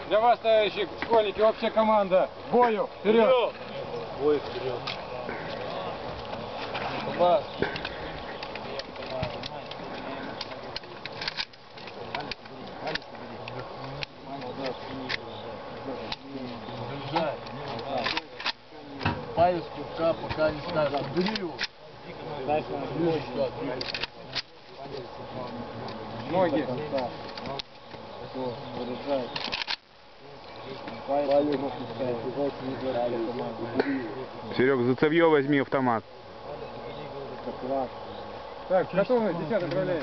Для вас, товарищи школьники, общая команда. Бою! Вперед! Бой вперед. Бабас. Палец курка, пока не скажешь. Бери его. Ноги. Серег, за цевьё возьми автомат. Так, готовы? 10-й отправляем.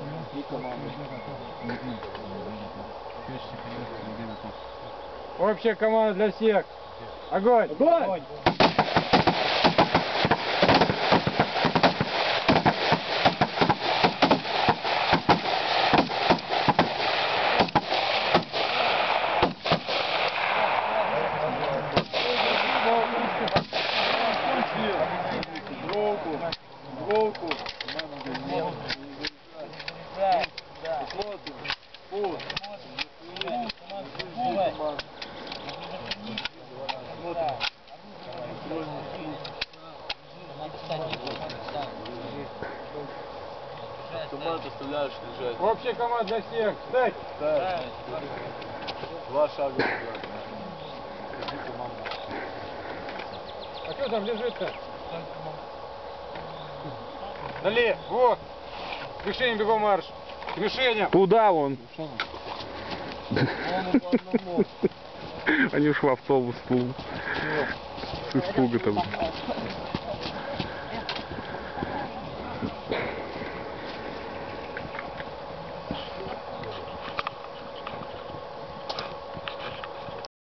Общая команда для всех. Огонь! Огонь! Волку. Автомат оставляешь лежать. Общая команда для всех. Встать! Два шага назад. А что там лежит-то? Дали! Вот! К мишени бегом марш! К мишеням! Туда вон. Они уж в автобус с испуга там.